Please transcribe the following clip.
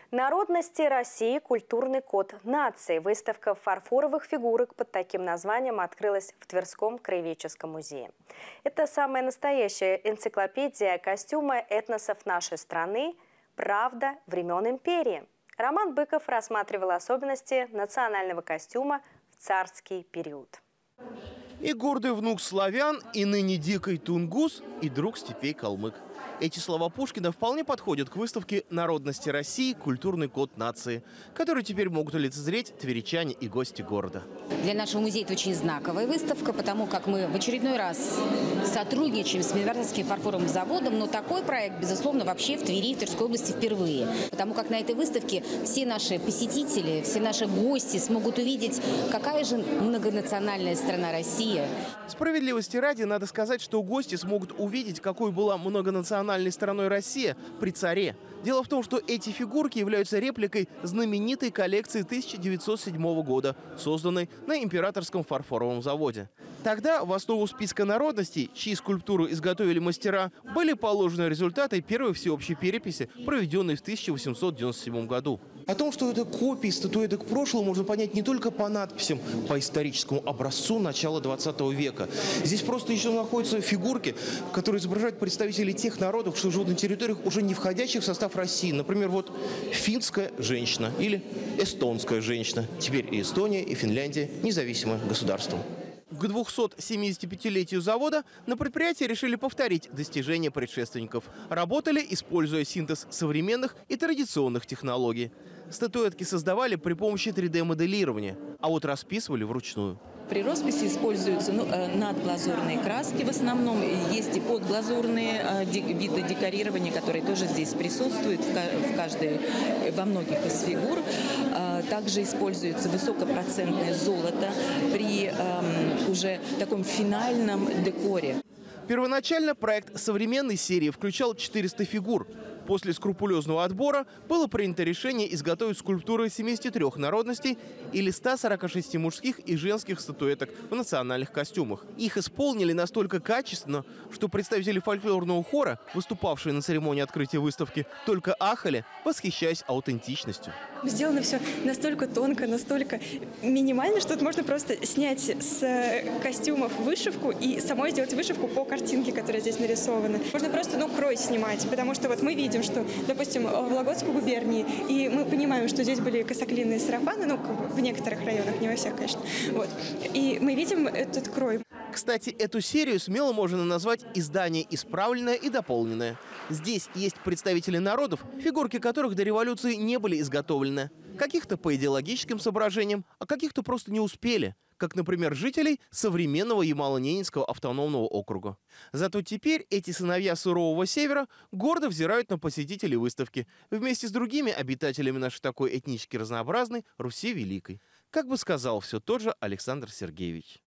Народности России. Культурный код нации. Выставка фарфоровых фигурок под таким названием открылась в Тверском краеведческом музее. Это самая настоящая энциклопедия костюма этносов нашей страны «Правда времен империи». Роман Быков рассматривал особенности национального костюма в царский период. И гордый внук славян, и ныне дикий тунгус, и друг степей калмык. Эти слова Пушкина вполне подходят к выставке «Народности России. Культурный код нации», которую теперь могут лицезреть тверичане и гости города. Для нашего музея это очень знаковая выставка, потому как мы в очередной раз сотрудничаем с Мирноградским фарфоровым заводом, но такой проект, безусловно, вообще в Твери, в Тверской области впервые. Потому как на этой выставке все наши посетители, все наши гости смогут увидеть, какая же многонациональная страна Россия. Справедливости ради, надо сказать, что гости смогут увидеть, какой была многонациональной страной Россия при царе. Дело в том, что эти фигурки являются репликой знаменитой коллекции 1907 года, созданной на Императорском фарфоровом заводе. Тогда в основу списка народностей, чьи скульптуры изготовили мастера, были положены результаты первой всеобщей переписи, проведенной в 1897 году. О том, что это копии статуэток прошлого, можно понять не только по надписям, по историческому образцу начала 20 века. Здесь просто еще находятся фигурки, которые изображают представителей тех народов, что живут на территориях, уже не входящих в состав России. Например, вот финская женщина или эстонская женщина. Теперь и Эстония, и Финляндия независимое государство. К 275-летию завода на предприятии решили повторить достижения предшественников. Работали, используя синтез современных и традиционных технологий. Статуэтки создавали при помощи 3D-моделирования, а вот расписывали вручную. При росписи используются надглазурные краски в основном. Есть и подглазурные виды декорирования, которые тоже здесь присутствуют во многих из фигур. Также используется высокопроцентное золото при уже таком финальном декоре. Первоначально проект современной серии включал 400 фигур. После скрупулезного отбора было принято решение изготовить скульптуры 73 народностей или 146 мужских и женских статуэток в национальных костюмах. Их исполнили настолько качественно, что представители фольклорного хора, выступавшие на церемонии открытия выставки, только ахали, восхищаясь аутентичностью. Сделано все настолько тонко, настолько минимально, что можно просто снять с костюмов вышивку и самой сделать вышивку по картинке, которая здесь нарисована. Можно просто, крой снимать, потому что вот мы видим, что, допустим, в Вологодской губернии, и мы понимаем, что здесь были косоклинные сарафаны, в некоторых районах, не во всех, конечно. Вот. И мы видим этот крой. Кстати, эту серию смело можно назвать издание исправленное и дополненное. Здесь есть представители народов, фигурки которых до революции не были изготовлены. Каких-то по идеологическим соображениям, а каких-то просто не успели. Как, например, жителей современного Ямало-Ненецкого автономного округа. Зато теперь эти сыновья сурового севера гордо взирают на посетителей выставки вместе с другими обитателями нашей такой этнически разнообразной Руси Великой. Как бы сказал все тот же Александр Сергеевич.